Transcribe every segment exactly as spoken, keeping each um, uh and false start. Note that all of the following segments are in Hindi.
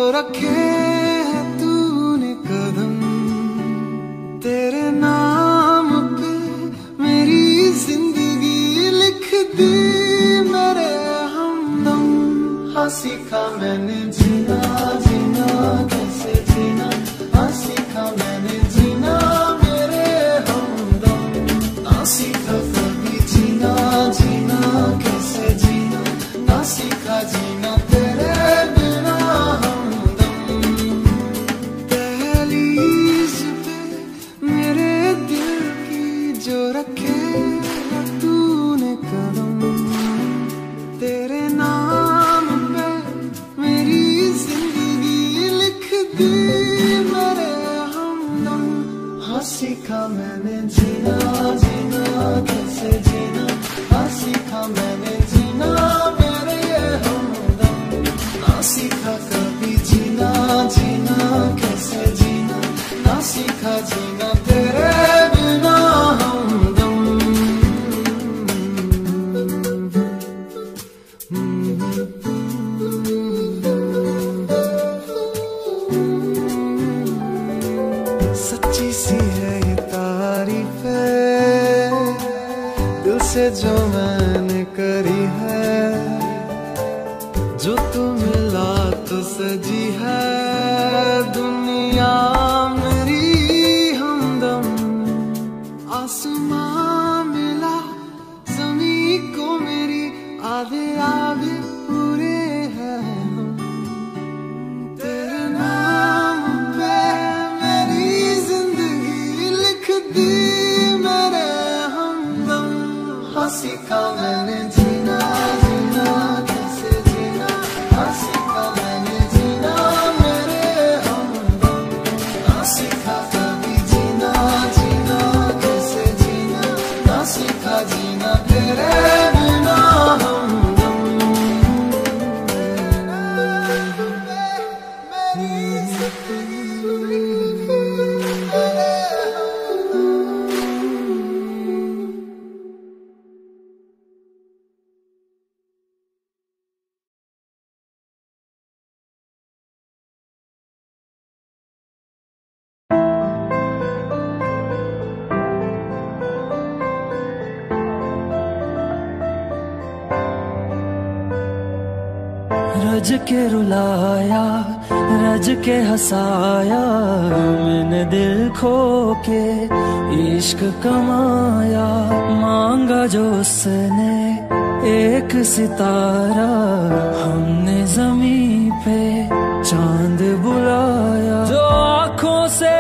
रखे हैं तूने कदम, तेरे नाम पे मेरी जिंदगी लिख दी मेरे हमदम। हाँ सीखा मैंने जीना जीना कैसे जीना, हाँ सीखा मैंने जीना मेरे हमदम। ना सीखा कभी जीना जीना कैसे जीना, ना सीखा जीना तेरे बिना हमदम। दहलीज पे मेरे दिल की जो रखे तूने कदम, तेरे नाम पे मेरी जिंदगी लिख दी मेरे हमदम। हाँ सीखा मैंने जीना जीना कैसे जीना, हाँ सीखा मैंने जीना मेरे हमदम। ना सीखा कभी जीना जीना कैसे जीना, ना सीखा जीना तेरे बिना हमदम। सच्ची सी है ये तारीफ है दिल से जो मैंने करी है, जो तू मिला तो सजी है दुनिया मेरी हमदम। आसमां मिला ज़मीं को मेरी, आधे आधे पूरे हैं हम। तेरे नाम पे मेरी जिंदगी लिख दी मेरे हमदम। हाँ सीखा मैंने जीना जीना कैसे जीना, हाँ सीखा मैंने जीना मेरे हमदम। ना सीखा कभी जीना जीना कैसे जीना, ना सीखा जीना तेरे बिना हमदम। मेरी जिंदगी मेरे हमदम। रज के रुलाया रज के हंसाया, मैंने दिल खो के इश्क कमाया। मांगा जो उसने एक सितारा, हमने जमीन पे चांद बुलाया। जो आँखों से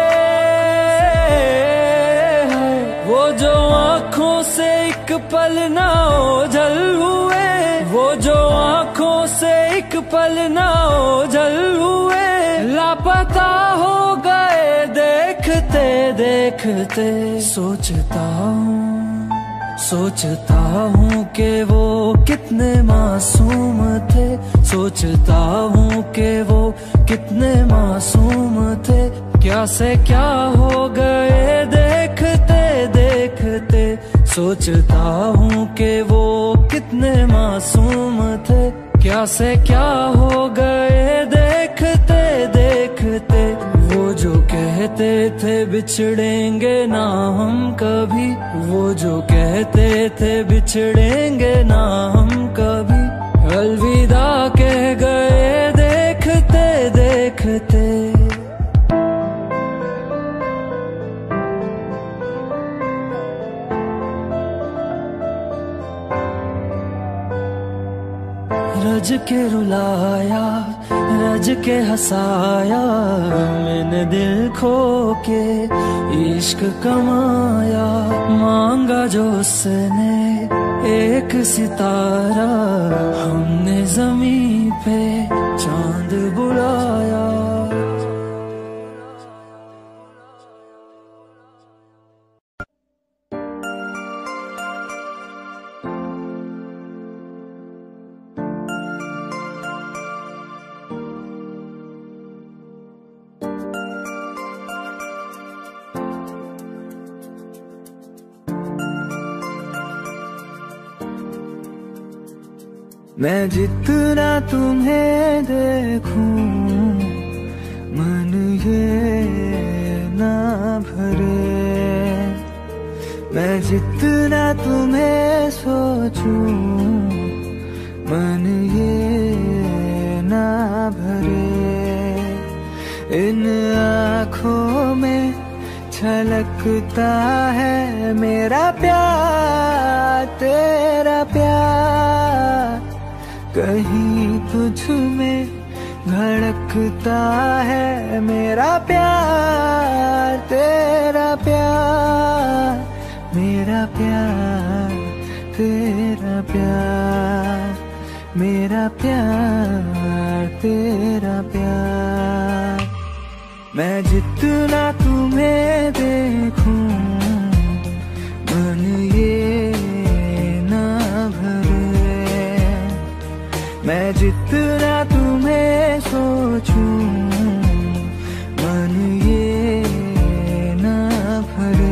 वो जो आँखों से एक पल ना ओझल हुए, वो जो आँखों से एक पल ना ओझल हुए। लापता हो गए देखते देखते, सोचता हूँ सोचता हूँ कि वो कितने मासूम थे, सोचता हूँ कि वो कितने मासूम थे। क्या से क्या हो गए देखते देखते, सोचता हूँ कि वो कितने मासूम थे। क्या से क्या हो गए देखते देखते। वो जो कहते थे बिछड़ेंगे ना हम कभी, वो जो कहते थे बिछड़ेंगे ना हम कभी। अलविदा कह गए देखते देखते। रज के रुलाया रज के हंसाया, मैंने दिल खो के इश्क कमाया। मांगा जो उसने एक सितारा, हमने जमीन पे चांद बुलाया। मैं जितना तुम्हें देखूं जितना तुम्हें सोचूं मन ये ना भरे, इन आँखों में छलकता है मेरा प्यार, तेरा प्यार। कहीं तुझ में धड़कता है मेरा प्यार, तेरा प्यार, मेरा प्यार, तेरा प्यार, मेरा प्यार, तेरा प्यार। मैं जितना तुम्हें देखूं मन ये ना भरे, मैं जितना तुम्हें सोचूं मन ये ना भरे।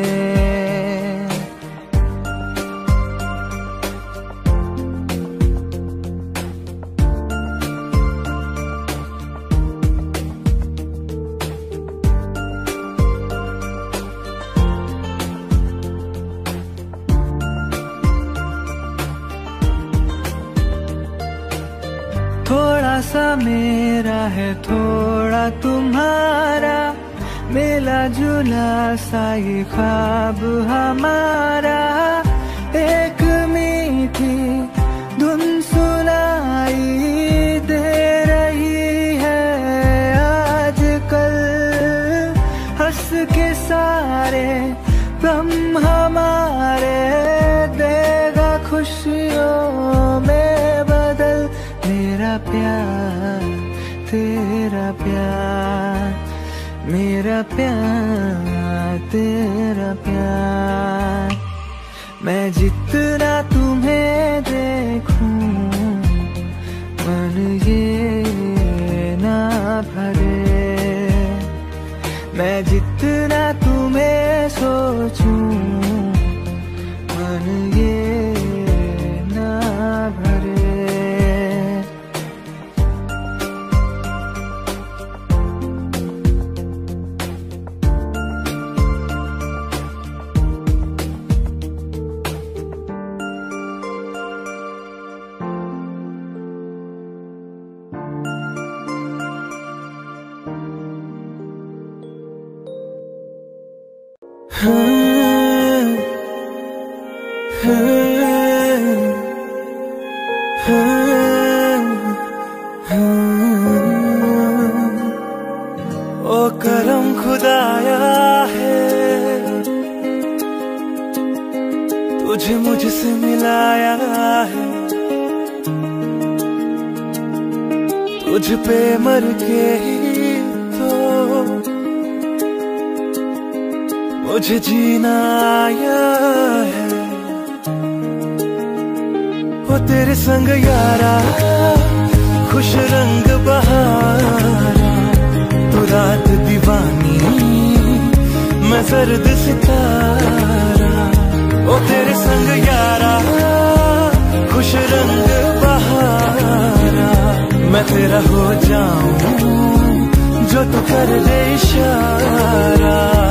थोड़ा सा मेरा है थोड़ा तुम्हारा, मिला जुला सा ये ख्वाब हमारा। एक मीठी धुन सुनाई दे रही है आजकल, हंस के सारे गम हमारे देगा खुशियों में बदल। मेरा प्यार, तेरा प्यार, मेरा प्यार, तेरा प्यार। मैं जितना तुम्हें देखूं मन ये ना भरे, मैं जितना तुम्हें सोचूं मन ये ना भरे। ओ करम खुदाया है, तुझे मुझसे मिलाया है, तुझ पे मर के ही तो मुझे जीना आया है। वो तेरे संग यारा खुश रंग बहारा, तू रात दीवानी मैं सर्द सितारा। ओ तेरे संग यारा खुश रंग बहारा, मैं तेरा हो जाऊं जो तू कर दे इशारा।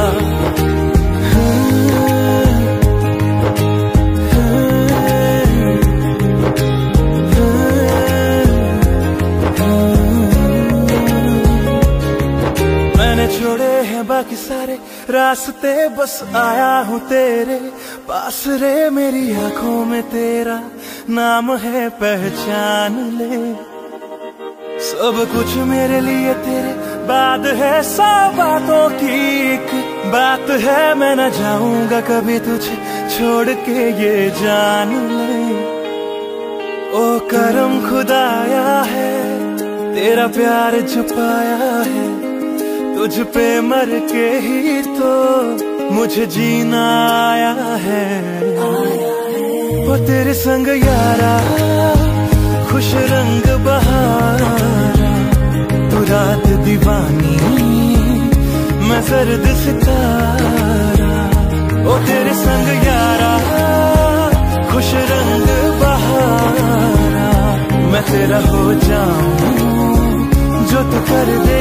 छोड़े हैं बाकी सारे रास्ते, बस आया हूँ तेरे पास रे। मेरी आंखों में तेरा नाम है, पहचान ले। सब कुछ मेरे लिए तेरे बाद है, सौ बातों की एक बात है। मैं न जाऊंगा कभी तुझे छोड़ के, ये जान ले। ओ करम खुदाया है, तेरा प्यार छुपाया है, तुझ पे मर के ही तो मुझे जीना आया है। वो तेरे संग यारा खुश रंग बहारा, तू रात दीवानी मैं सर्द सितारा। ओ तेरे संग यारा खुश रंग बहारा, मैं तेरा हो जाऊं जो तू कर दे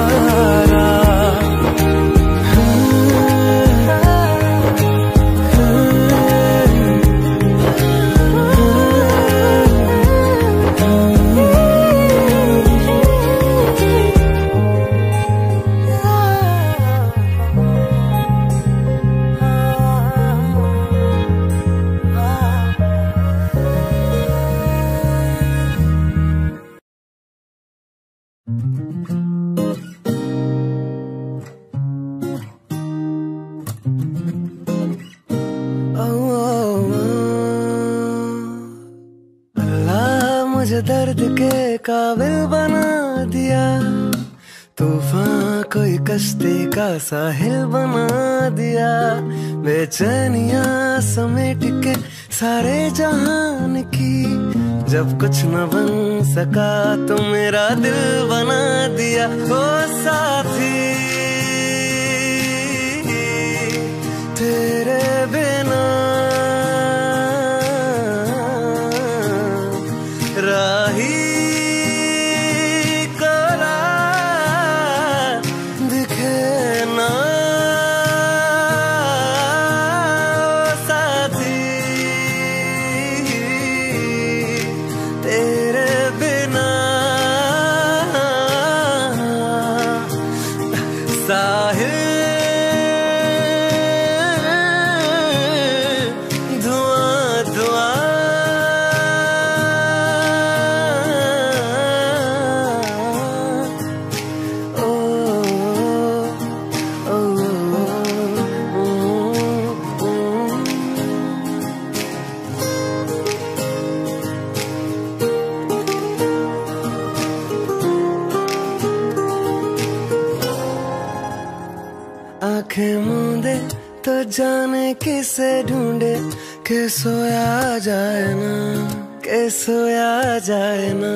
इशारा। मुझे दर्द के काबिल बना दिया, तूफान कोई कश्ती का साहिल बना दिया। बेचैनियां समेट के सारे जहान की, जब कुछ न बन सका तो मेरा दिल बना दिया। ओ साथी तेरे बिना राही कोरा दिखे ना। साथी तेरे बिना साहिल आंखें मूंदे तो जाने किसे ढूंढे, के सोया जाए ना, के सोया जाए ना।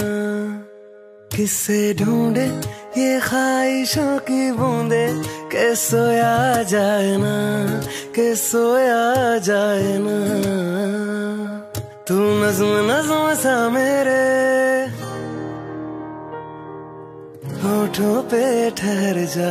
किसे ढूंढे ये ख्वाहिशों की बूंदे, के सोया जाए ना, के सोया जाए ना। तू नज़्म नज़्म सा मेरे होठों पे ठहर जा,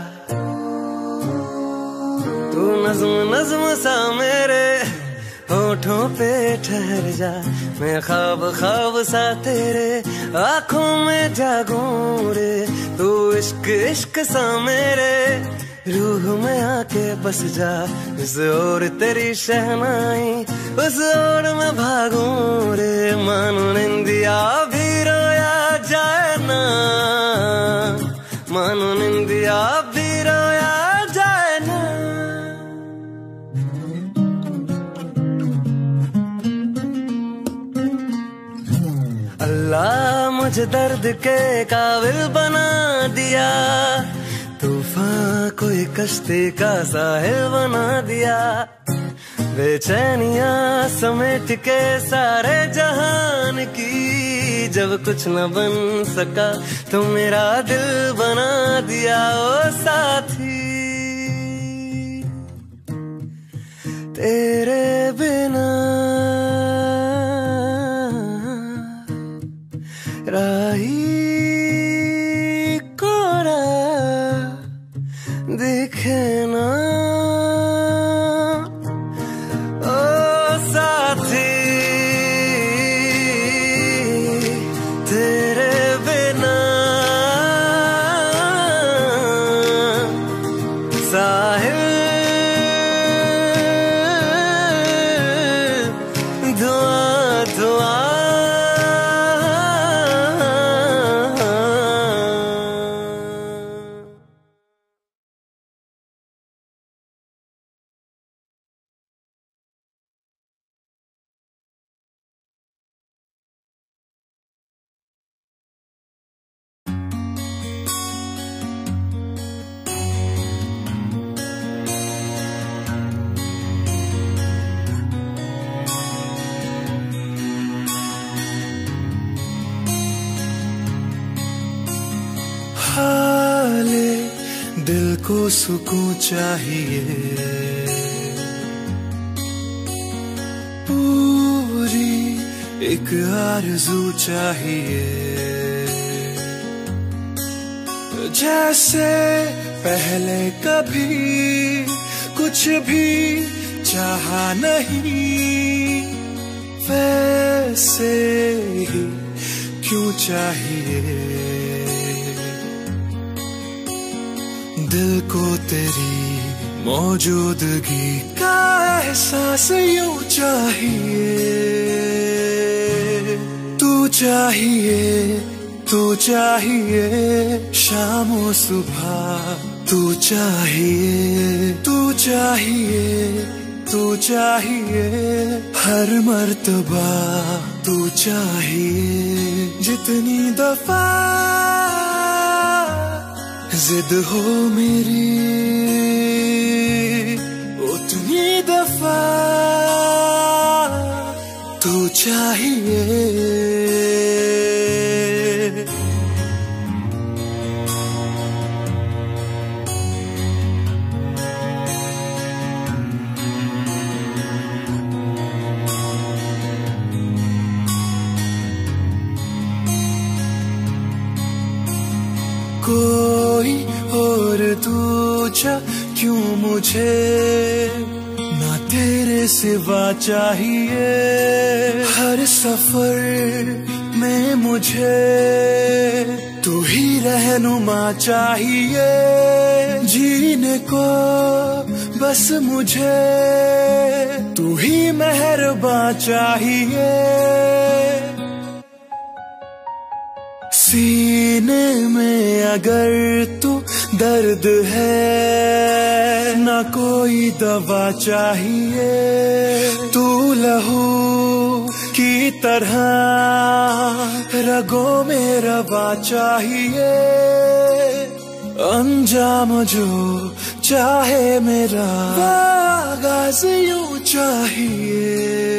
तू नज़्म नज़्म सा मेरे होठों पे ठहर जा। मैं ख्वाब ख्वाब सा तेरे आँखों में जागूं रे, तू इश्क इश्क सा मेरे रूह में आके बस जा। इस ओर तेरी शहनाई उस ओर मैं भागूं रे, मानो निंदिया भी रोया जाए ना, मानो निंदिया भी रोया जाए ना। अल्लाह मुझे दर्द के काबिल बना दिया, तूफान कोई कश्ती का साहिल बना दिया। बेचैनियां समेट के सारे जहान की, जब कुछ न बन सका तो मेरा दिल बना दिया। ओ साथी तेरे बिना राही कोरा दिखे ना। ओ साथी तेरे बिना साहिल धुआं धुआं। हाले दिल को सुकून चाहिए, पूरी एक आरज़ू चाहिए। जैसे पहले कभी कुछ भी चाहा नहीं, वैसे ही क्यों चाहिए। दिल को तेरी मौजूदगी का एहसास यूं चाहिए, तू चाहिए तू चाहिए शाम और सुबह, तू चाहिए, तू चाहिए, तू चाहिए हर मर्तबा, तू चाहिए। जितनी दफा जिद हो मेरी उतनी दफा तू चाहिए। कोई और दूजा क्यों मुझे, ना तेरे सिवा चाहिए। हर सफर में मुझे तू ही रहनुमा चाहिए। जीने को बस मुझे तू ही मेहरबान चाहिए। सीने में अगर तू दर्द है, ना कोई दवा चाहिए। तू लहू की तरह रगों में रवा चाहिए। अंजाम जो चाहे मेरा आगाज यूं चाहिए।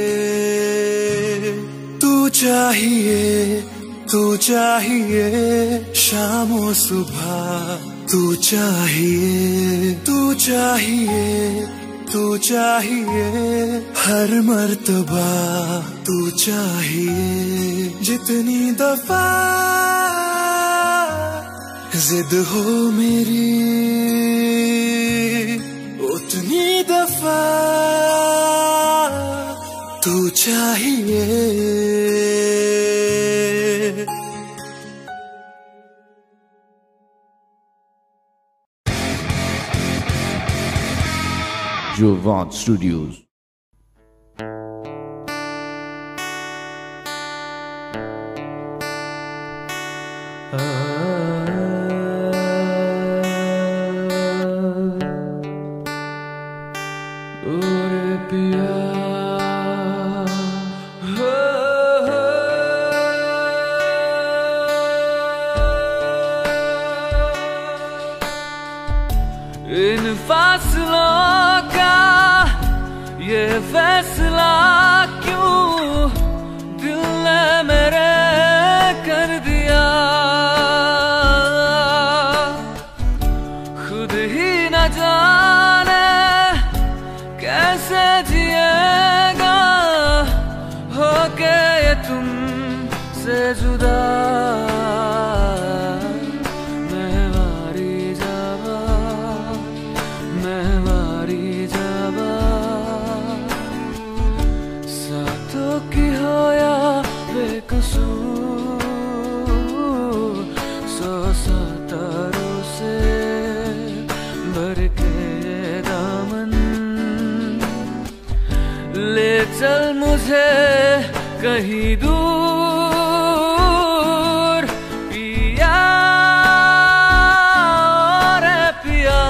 तू चाहिए, तू चाहिए शाम और सुबह, तू चाहिए, तू चाहिए, तू चाहिए हर मर्तबा, तू चाहिए। जितनी दफा जिद हो मेरी उतनी दफा तू चाहिए। Jovan Studios. इन फासलों का ये फैसला क्यों दिल ने मेरे कर दिया। खुद ही न जाने कैसे जिएगा होके ये तुमसे जुदा। सौ सितारों से भर के दामन ले चल मुझे कहीं दूर पिया रे पिया,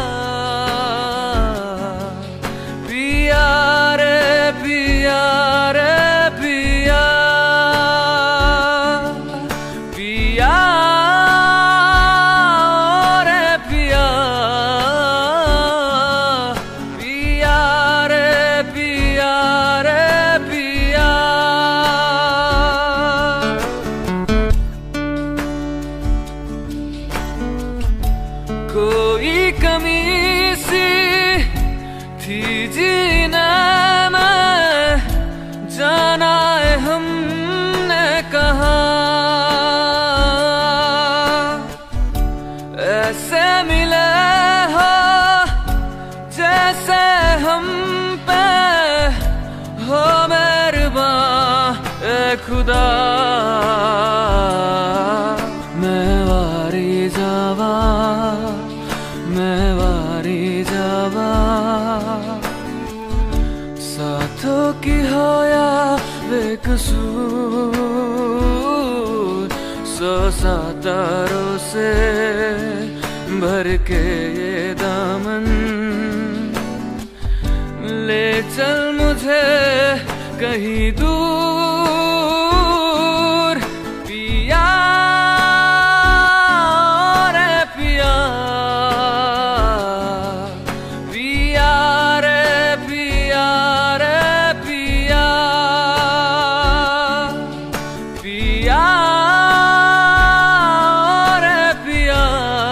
पिया रे पिया रे पिया, पिया रे पिया, पिया रे पिया रे पिया। कोई कमी सी थी जीने में, जाना है हमने कहा। ऐसे मिले हो जैसे हम पे हो मेहरबान ए खुदा। मैं वारी जावा, मैं वारी जावा, साथों की होया बेकसूर। सौ सितारों से भर के ये दामन, ले चल मुझे कहीं दूर पिया रे पिया, पिया रे पिया रे पिया, पिया रे पिया,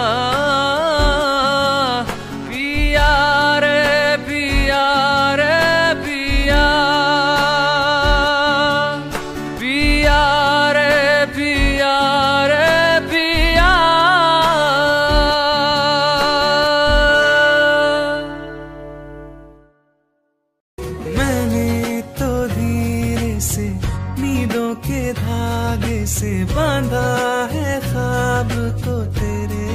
पिया रे पिया रे पिया, पिया रे पिया रे पिया। मैंने तो धीरे से नींदों के धागे से बांधा है ख्वाब तो तेरे,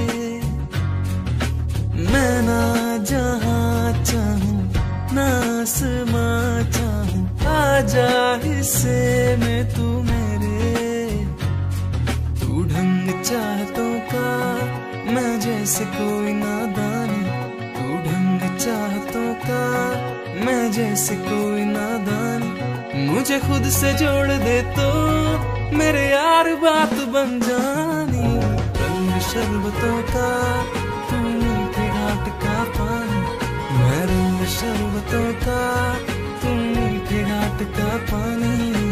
मैं ना जहाँ चाहूँ ना आसमां चाहूँ, आजा हिस्से में तू मेरे। तू ढंग चाहतों का मैं जैसे कोई नादानी, तू ढंग चाहतों का मैं जैसे कोई नादानी, मुझे खुद से जोड़ दे तो मेरे यार बात बन जानी। रंग शरबतों का तू मीठे घाट का पानी, मैं रंग शरबतों का तू मीठे घाट का पानी।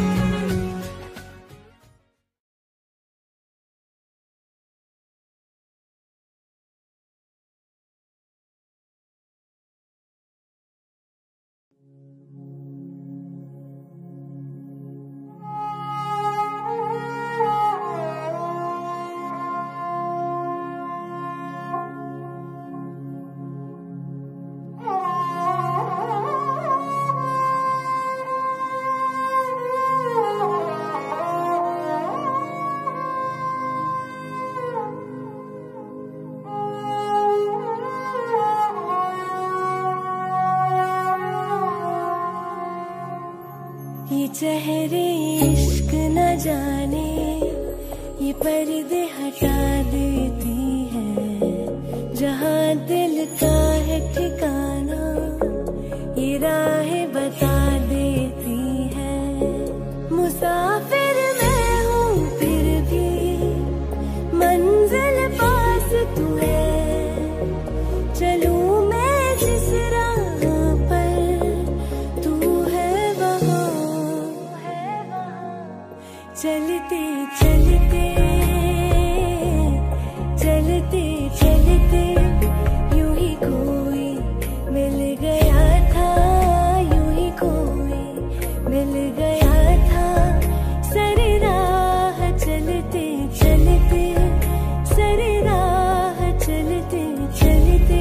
ये चेहरे इश्क न जाने ये पर्दे हटा देती है, जहाँ दिल का है ठिकाना ये राहें बता देती है। मुसाफिर मैं हूँ फिर भी मंजिल पास तू है, चलूं मैं जिस राह पर तू है वहाँ, चलते चलते चलते चलते यूं ही कोई मिल गया था, यूं ही कोई मिल गया था। सरे राह चलते चलते, सरे राह चलते चलते।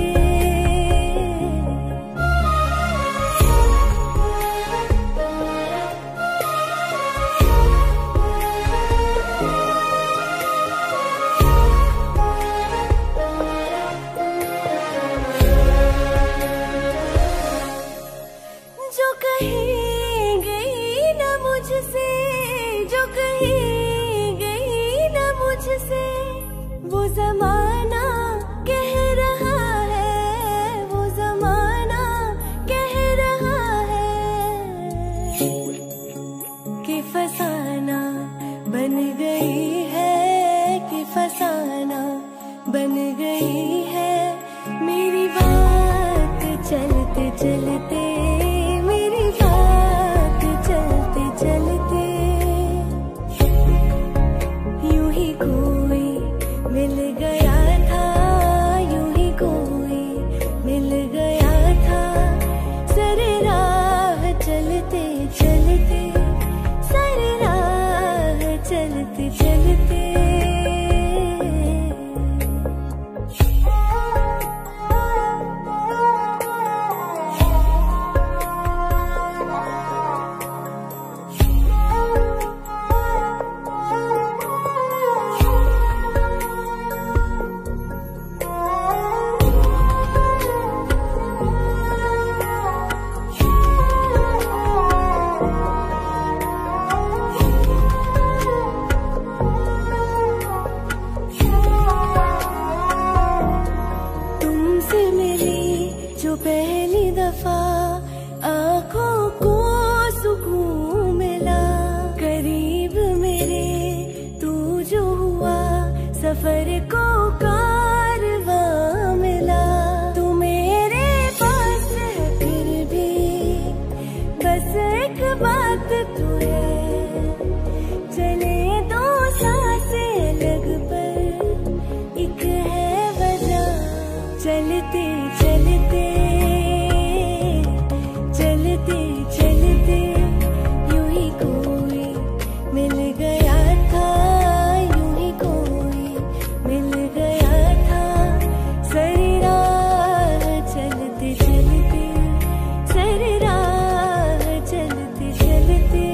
जो कहीं गई न मुझसे, जो कहीं गई न मुझसे, वो जमाना कह रहा है, वो जमाना कह रहा है कि फसाना बन गई है, कि फसाना बन गई है मेरी बात चलते चलते, मेरी बात चलते चलते। यूं ही कोई मिल गया था, यूं ही कोई मिल गया था। सरे राह चलते चलते, सरे राह चलते चलते। चलते चलते चलते चलते यूं ही कोई मिल गया था, यूं ही कोई मिल गया था। सारी राह चलते चलते, सारी राह चलते चलते।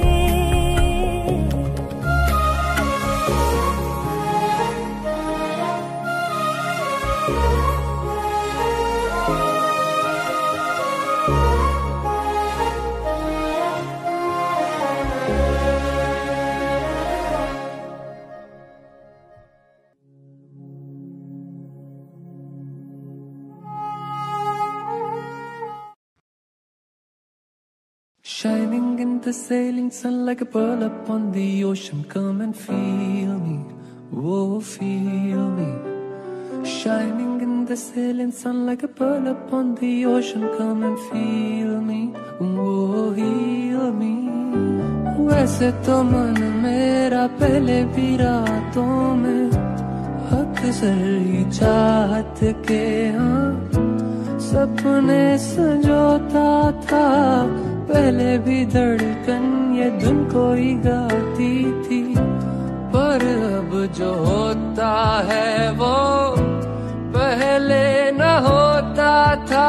Shining in the sailing sun like a pearl upon the ocean. Come and feel me, oh feel me. Shining in the sailing sun like a pearl upon the ocean. Come and feel me, oh heal me. वैसे तो मन मेरा पहले भी रातों में अक्सर ही चाहत के हाँ सपने संजोता था। पहले भी धड़कन ये धुन कोई गाती थी, पर अब जो होता है वो पहले न होता था।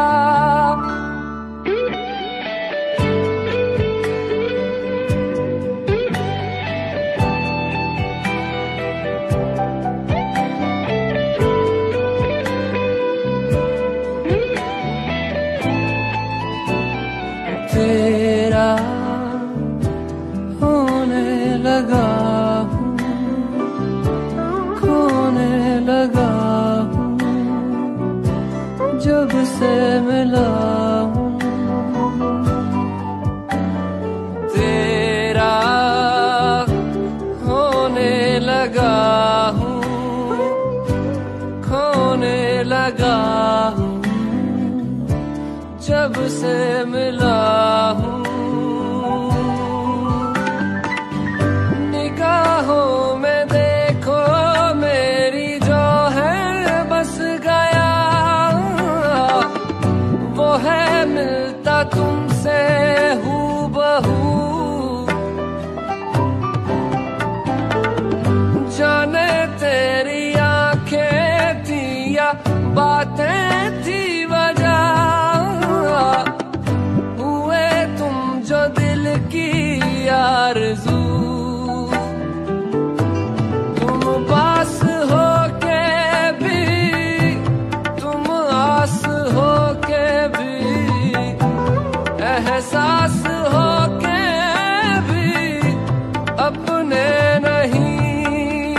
तेरा होने लगा हूँ, खोने लगा हूँ, जब से मिला हूँ। तेरा होने लगा हूँ, खोने लगा हूँ, जब से मिला हूँ। निगाहों में देखो मेरी जो है बस गया, वो है मिलता तुमसे हूबहू। जाने तेरी आंखें थी या बातें थी वजह, हुए तुम जो दिल की आरज़ू। तुम पास हो के भी, तुम आस हो के भी, एहसास हो के भी अपने नहीं।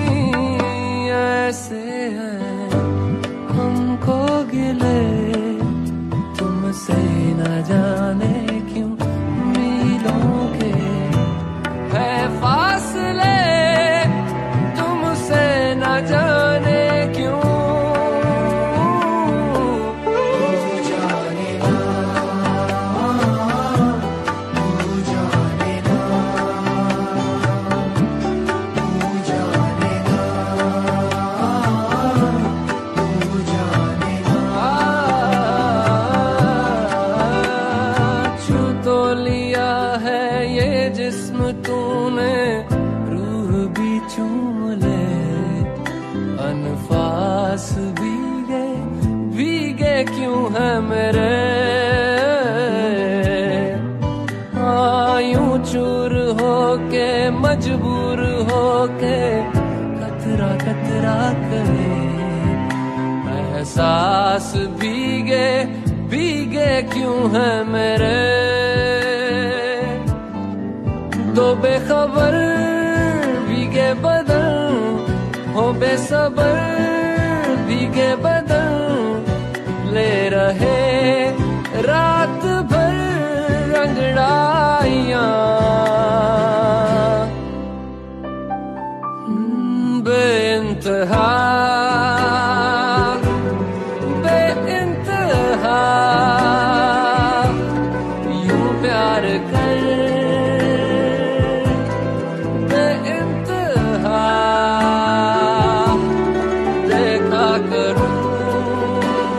ऐसे हैं हमको गिले तुमसे न जाने क्यों मीलों के है फासले, तुमसे न जाने क्यों। तू जाने ना, तू जाने ना, तू जाने ना, तू जाने ना। छू तो लिया है ये जिस्म तूने, रूह भी चूम ले, अनफास भीगे भीगे क्यों है मेरे। हाँ यूं चूर होके मजबूर होके कतरा कतरा करे, एहसास भीगे भीगे क्यों है मेरे। तो बेखबर भीगे बदन हो बेसबर, भीगे बदन ले रहे रात भर रंगड़ाइयाँ। बेइंतहा बेइंतहा यूं प्यार कर, बेइंतहा देखा करूं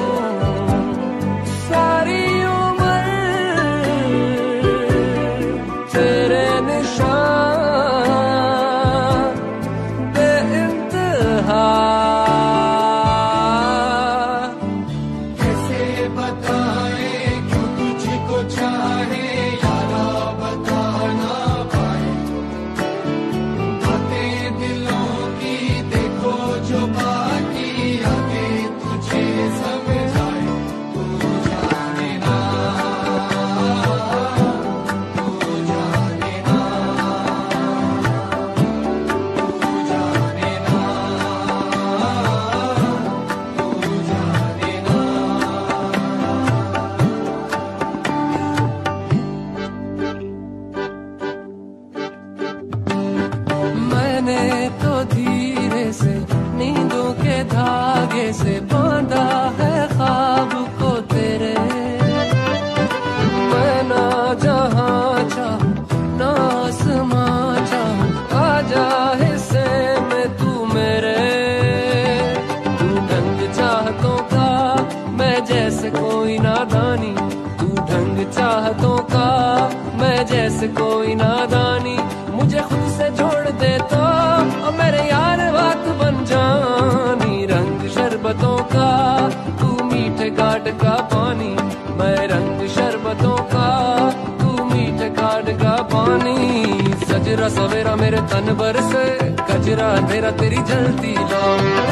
बांधा है ख्वाब को तेरे, मैं ना जहां चाहूं ना आसमां चाहूं, आ जा हिस्से में तू मेरे। तू ढंग चाहतों का मैं जैसे कोई नादानी, तू ढंग चाहतों का मैं जैसे कोई नादानी, मुझे खुद से जोड़ दे तो और मेरे यार बात बन जानी। रंग शरबतों का तू मीठे घाट का पानी, मैं रंग शरबतों का तू मीठे घाट का पानी। सजरा सवेरा मेरे तन बरसे, गजरा तेरा तेरी जलती लो।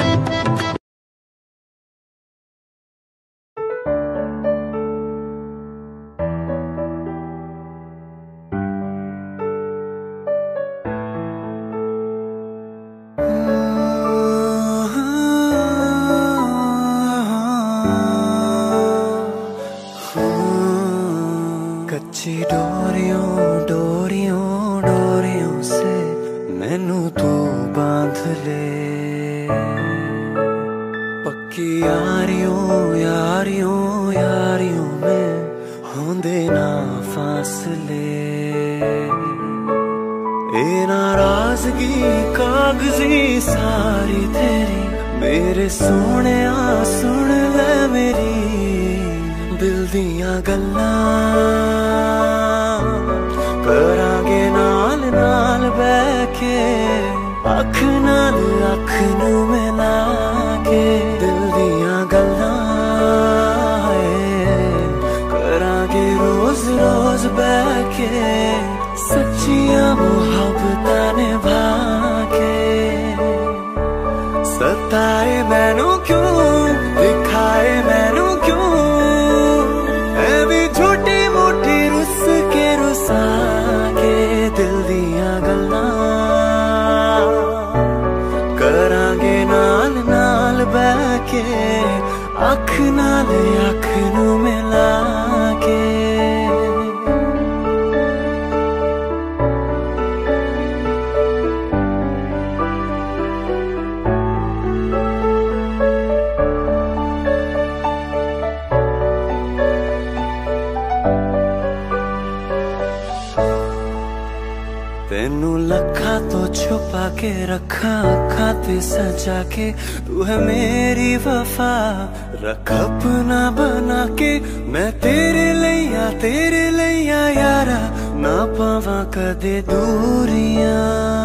कच्ची डोरियों डोरियों डोरियों से मैनू तू बांध ले, पक्की यारियों यारियों यारियों में होंदे ना फासले। ए नाराजगी कागजी सारी तेरी, मेरे सोने आ सुन ले मेरी दिल दियां गल्लां, करांगे नाल नाल बैके अख नाल अख नू मिला के। दिल दियां गल्लां करांगे रोज रोज बैके, सच्चियां मुहब्बतां निभा के। सताए मैनू क्यों दिखाए मैनू क्यों, ऐवी छोटी मोटी रुस के रुसा के। दिल दियां गल्लां करांगे नाल नाल बैके, अख नाल अख नू मिला के। तेनू लखा तो छुपा के रखा अखा ते सजा के, तू है मेरी वफा रख अपना बना के। मैं तेरे लिया तेरे लिया यारा, ना पावा कदे दूरियां।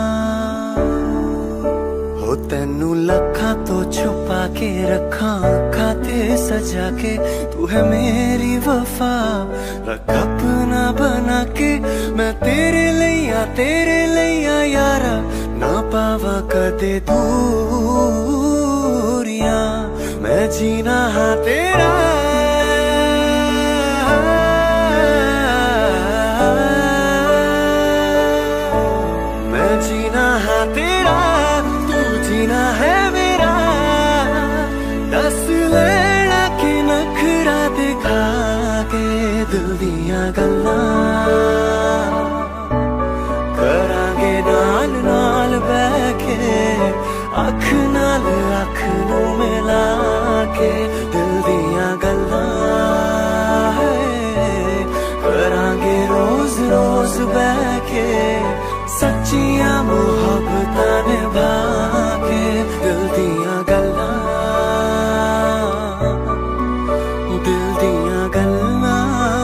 हो तेनू लखा तो छुपा के रखा अखा ते सजा के, तू है मेरी वफा रख अपना बना के। मैं तेरे लिया तेरे लिया यारा, ना पावा कदे दूरियां। मैं जीना हाँ तेरा मैं जीना हाँ तेरा, तू जीना है मेरा। दस लेना के नखरा दिखा के, दिल दियां गल्लां करांगे नाल नाल बैके, अख नाल अख नू मिला के। दिल दियां गल्लां करांगे रोज रोज बैके, सच्चियां मुहब्बतां निभा के। दिल दियां गल्लां दिल दियां गल्लां।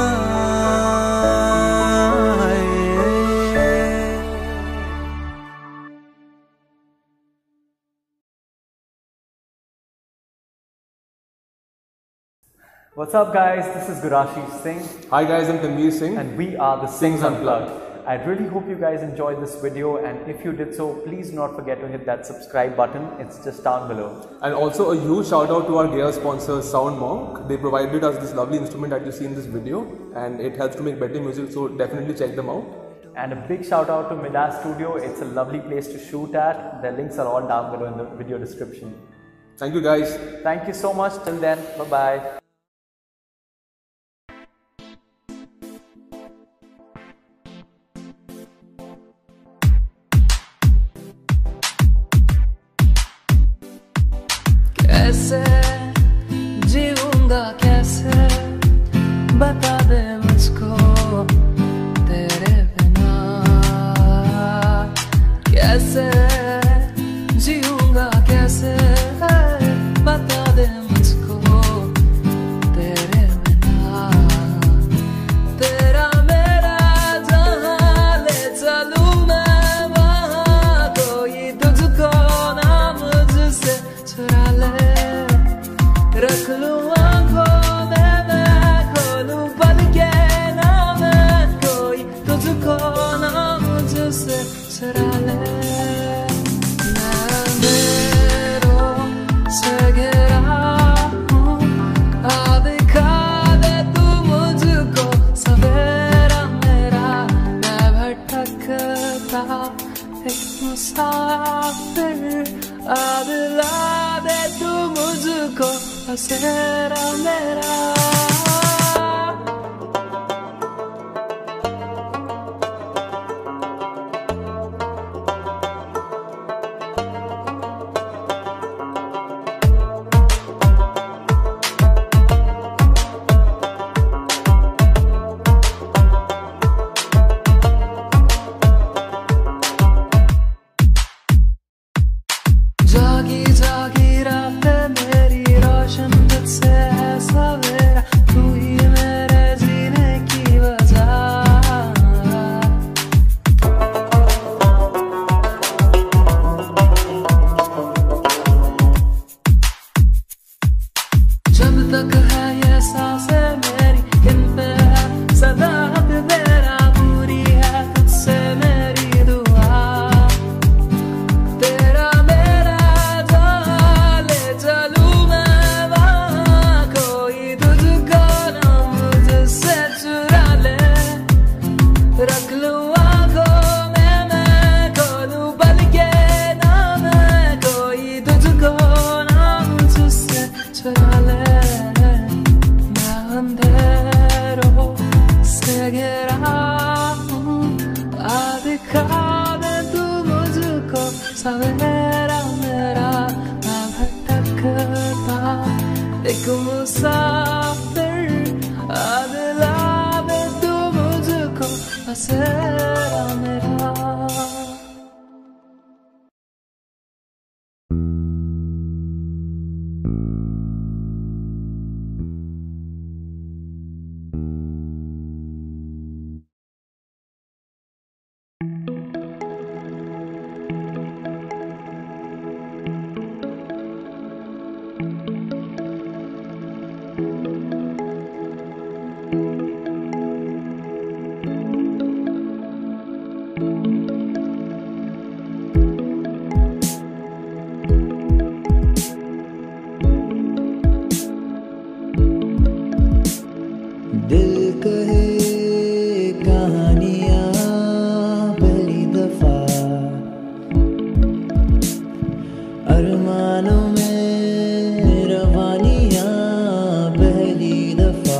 What's up guys, this is Gurashish Singh. Hi guys, I'm Tanveer Singh. And we are the Sings Unplugged. Unplugged. I really hope you guys enjoyed this video, and if you did so, please do not forget to hit that subscribe button. It's just down below. And also a huge shout out to our gear sponsor SoundMonk. They provided us this lovely instrument that you see in this video, and it helps to make better music, so definitely check them out. And a big shout out to Midas Studio. It's a lovely place to shoot at. Their links are all down below in the video description. Thank you guys. Thank you so much. Till then, bye bye. कैसे रख लूं आंखों में मैं खोलूं पल के ना मैं कोई तुझको ना मुझसे चुरा ले मैं अंधेरों से घिरा हूँ आ दिखा दे तू मुझको सवेरा मेरा मैं भटकता एक मुसाफिर आ दिला दे तू मुझको बसेरा मेरा जागी जागी रात मेरी रोशन तुझसे है सवेरा तू ही मेरे जीने की वजह जब तक है ये सांसें मेरी इन पे है सदा हक मेरा पूरी है तुझसे मेरी दुआ तेरा मेरा जहाँ ले चलूं मैं वहाँ कोई तुझको ना मुझसे चुरा ले रख लूं आंखों में मैं खोलूं पल के ना मैं कोई तुझको ना मुझसे चुरा ले मैं अंधेरों से घिरा हूँ आ दिखा दे तू मुझको सवेरा मेरा मैं भटकता एक मुसाफिर आ दिला दे तू मुझको बसेरा मेरा दिल कहे कहानियाँ पहली दफा अरमानों में रवानियाँ पहली दफा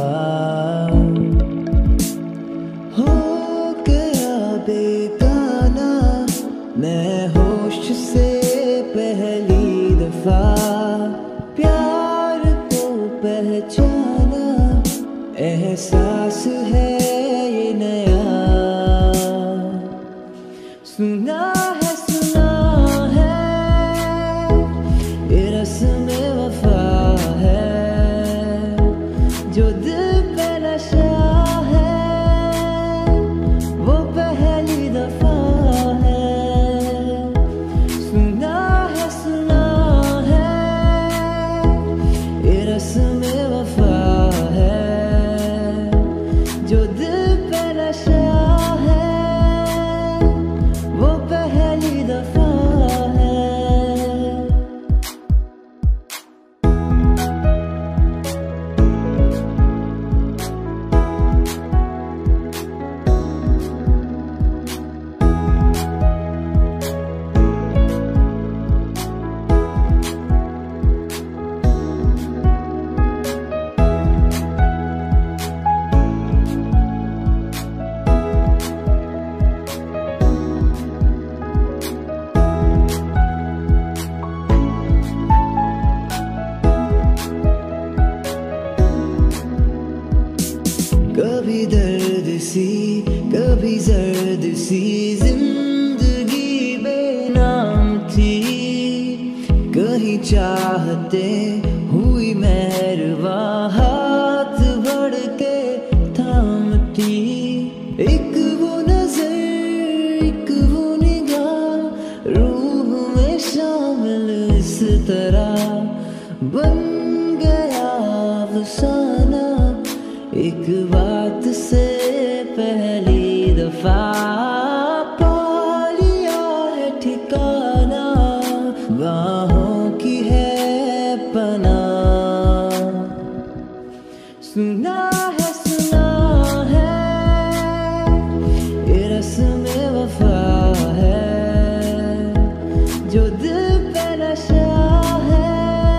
हो गया बेगाना मैं होश से पहली दफा प्यार को पहचाना एहसास है ये नया सुना है सुना है ये रस्म वफा है जो दिल पे नशा है वो पहली दफा है सुना है सुना है ये रस्म वफा है जो दिल पे नशा है वो पहली दफा है कभी दर्द सी कभी जर्द सी जिंदगी बेनाम थी कहीं चाहते हुई मेहरबा हाथ बढ़ के थामती एक वो नजर एक वो निगाह रूह में शामिल इस तरह बन गया अफसाना एक बात से पहली दफा पा लिया है ठिकाना, बाहों की है पनाह। सुना है सुना है ये रस्म वफा है, जो दिल पे नशा है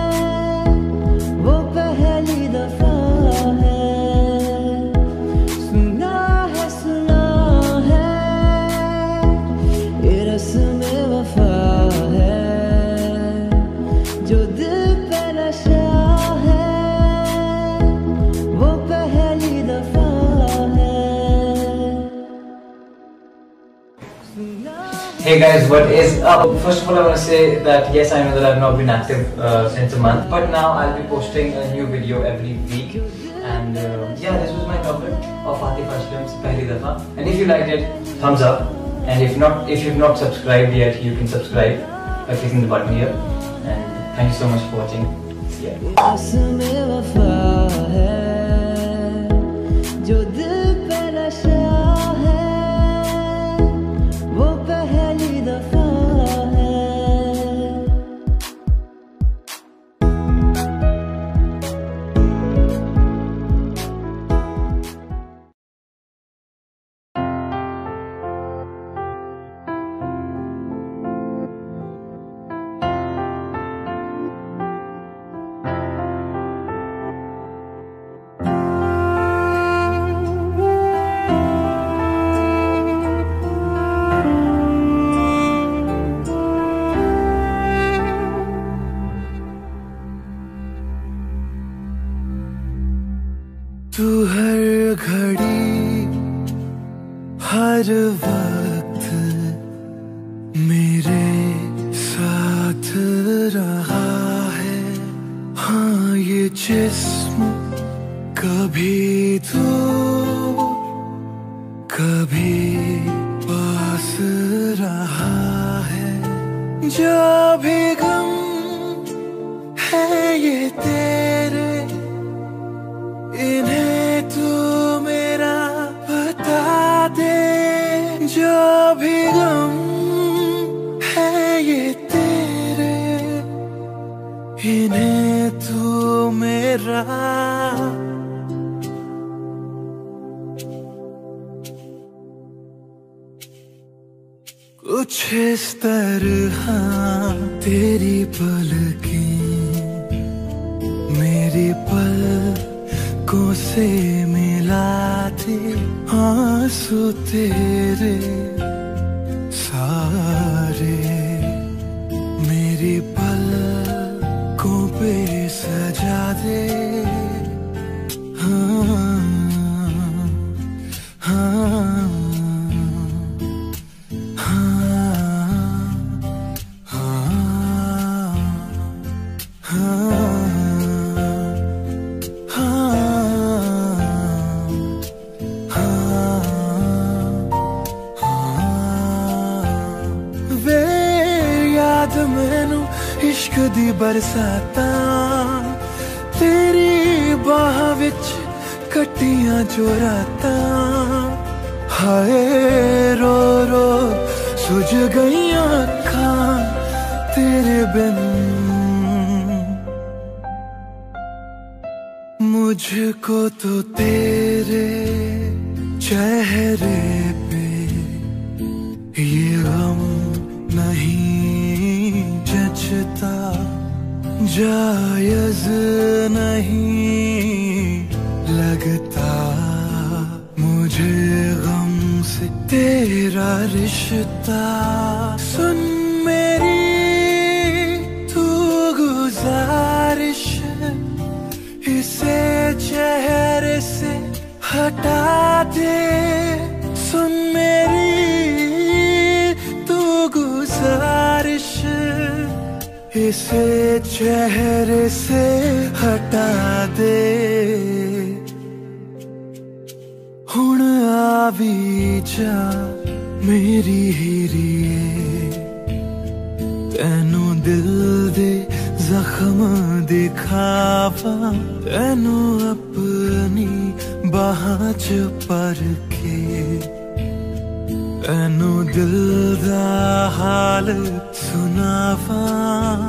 वो पहली दफा है। सुना है सुना है ये रस्म वफा है, जो दिल पे नशा है वो पहली दफा है। Hey guys, what is up? First of all, I want to say that yes, I know that I've not been active uh, since a month, but now I'll be posting a new video every week. And uh, yeah, this was my coverage of Atif Aslam's Pehli Dafa. And if you liked it, thumbs up. And if not, if you've not subscribed yet, you can subscribe by clicking the button here. And thank you so much for watching. See ya. रस्म वफा है, जो दिल पे नशा है वो पहली दफा है। तू हर घड़ी हर वक्त मेरे साथ रहा है। हाँ ये जिस्म कभी दूर कभी पास रहा है। जो भी गम है ये तेरे, इन्हें तू मेरा बता दे। जो भी गम है ये तेरे, इन्हें तू मेरा कुछ इस तरह तेरी पलकें मेरी पलकों से मिलाती, आंसू तेरे सारे मेरी पलकों पे सजा दे। हाँ हाँ मैनू इश्क दी बरसाता तेरी बाह विच कट्टियां जो राता। हाय रो रो सुझ गईयां अखां तेरे बिन, मुझको तो तेरे चेहरे पे ये गम नहीं जचता, जायज नहीं लगता मुझे गम से तेरा रिश्ता। सुन मेरी तू गुजारिश, इसे चेहरे से हटा दे। सुन मेरी तू गुजारिश, इसे चेहरे से हटा दे। हुण आ भी जा मेरी हीरिए, तैनू दिल दे ਜ਼ਖਮ ਦਿਖਾਵਾ ਤੈਨੂੰ ਆਪਣੀ ਬਾਹਾਂ 'ਚ ਭਰ ਕੇ ਤੈਨੂੰ ਦਿਲ ਦਾ ਹਾਲ ਸੁਣਾਵਾਂ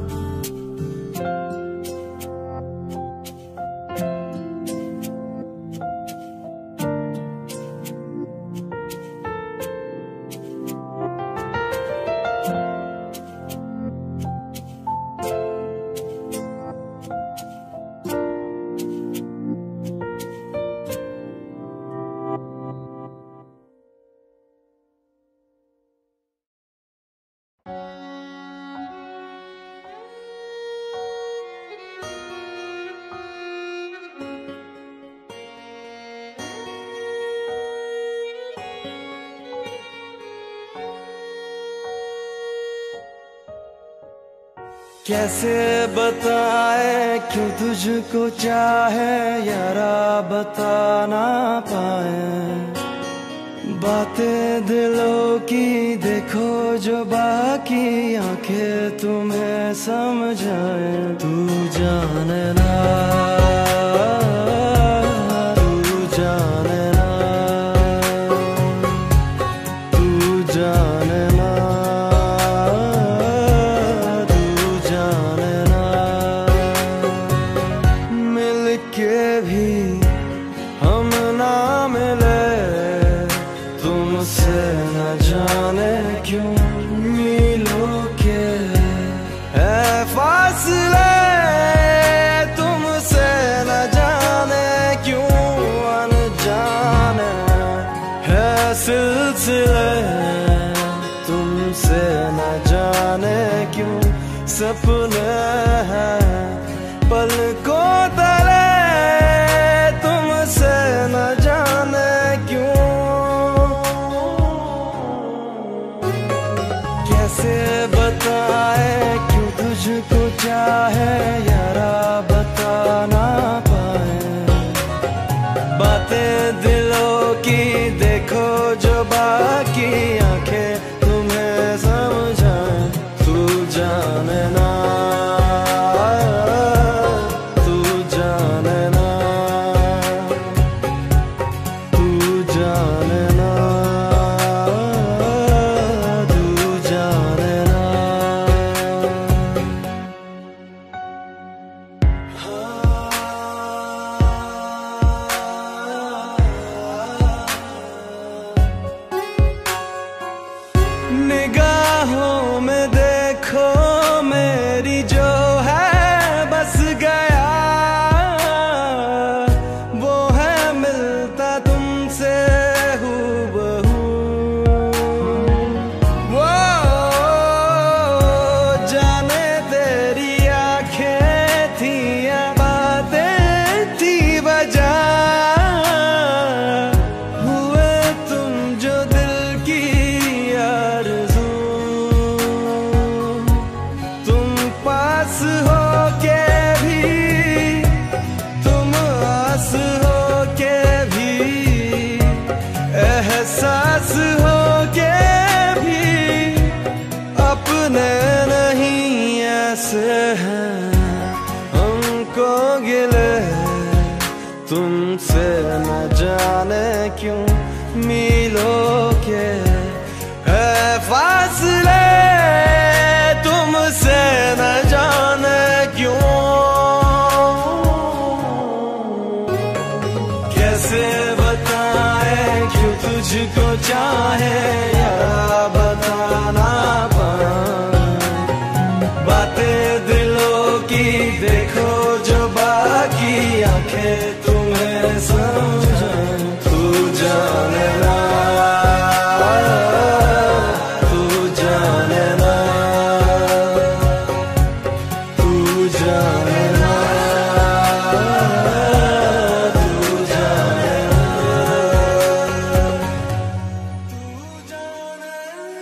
कैसे बताए क्यों तुझको चाहे यारा बता ना पाए बातें दिलों की देखो जो बाकी आंखें तुम्हें समझाए तू जाने ना तू जाने ना तू जाने ना तुमसे न जाने क्यों सपने हैं पलकों तले तुमसे न जाने क्यों कैसे बताए क्यों तुझको चाहे यारा बता ना पाए बातें दिलों की देखो जो बाकी आंखें तुम्हें समझाए तू जाने ना तू जाने ना तू जाने ना तू जाने ना निगाहों में देखो मेरी जो है बस गया वो है मिलता तुमसे हूबहू वो जाने तेरी आंखें थी या बातें थी वजह हुए तुम जो दिल की हो के भी तुम आस हो के भी एहसास हो के भी अपने नहीं ऐसे हैं हमको गिले तुमसे न जाने क्यों मीलों के है फासले तुमसे न जाने क्यों कैसे बताए क्यों तुझको चाहे यारा बता ना पाए बातें दिलों की देखो जो बाकी आंखें तुम्हें समझाए तू जाने ना तू जाने ना तू जाने ना तू जाने ना तू जाने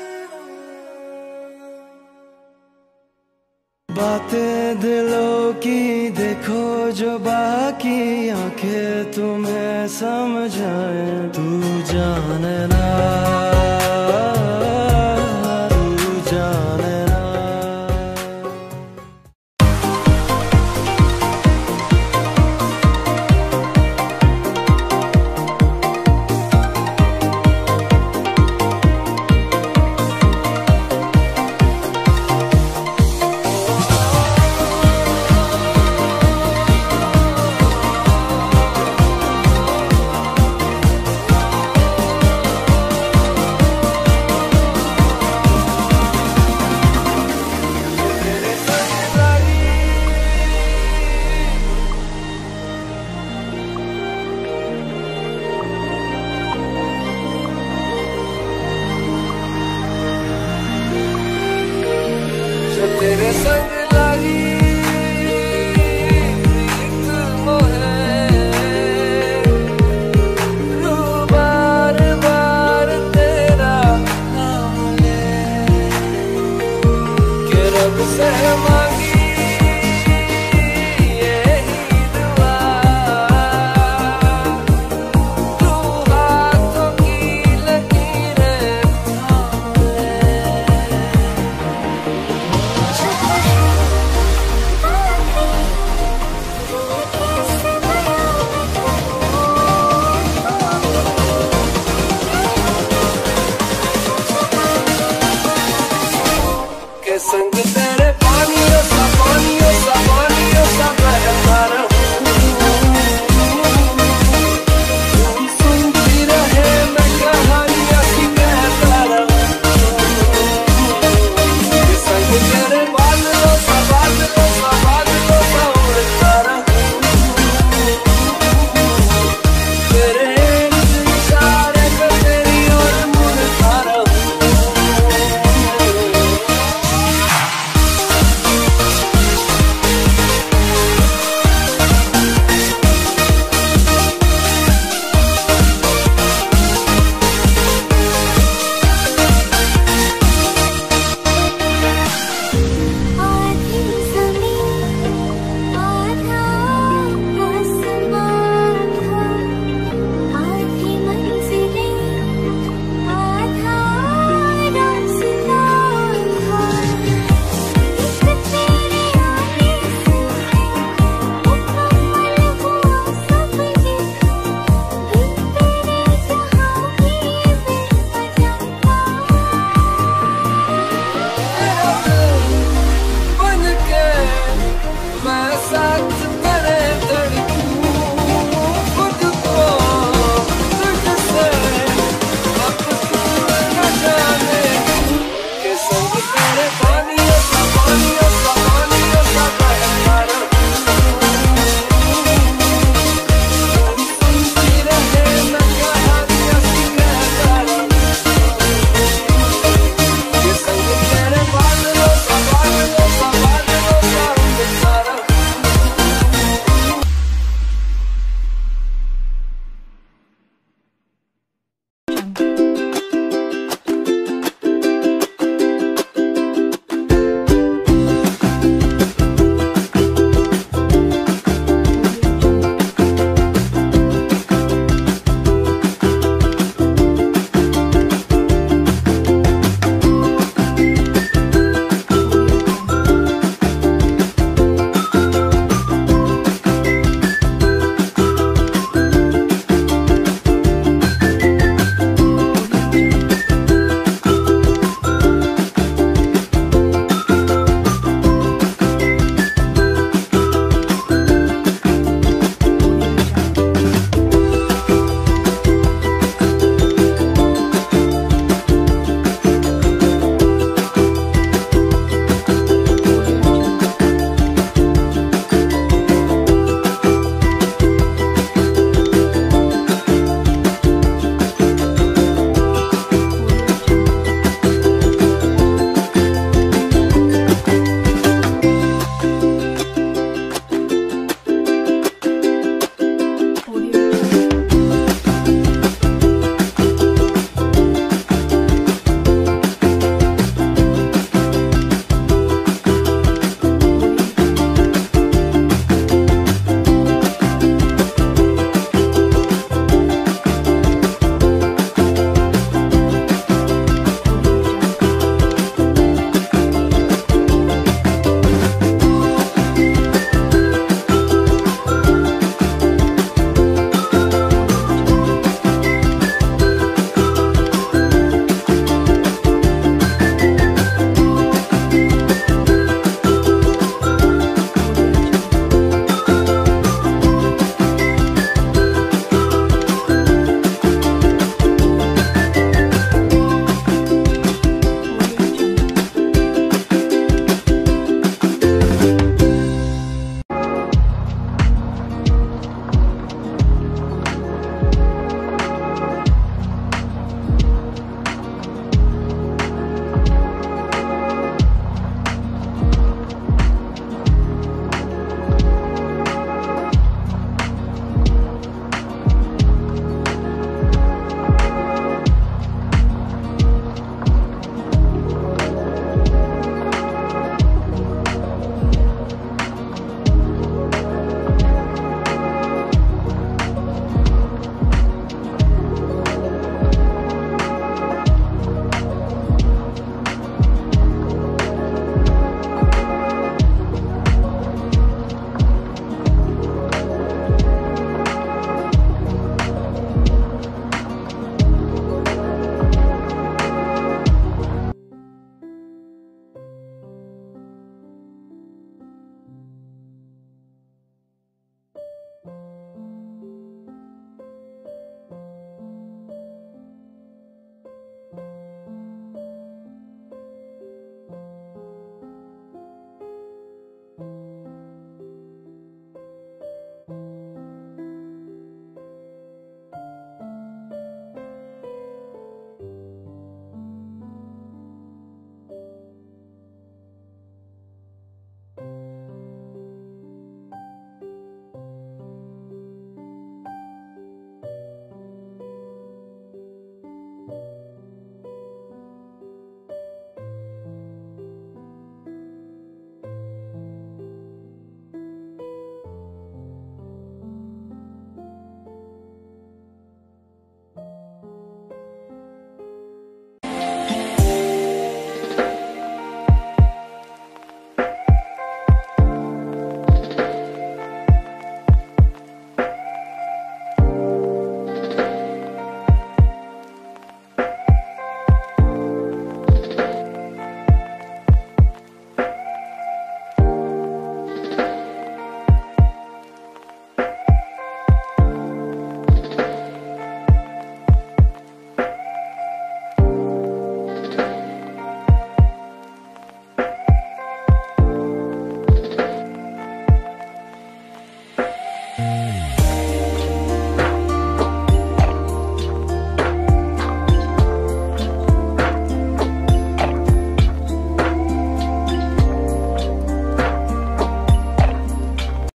बातें दिलों की देखो जो बाकी आंखें तुम्हें समझाए तू जाने ना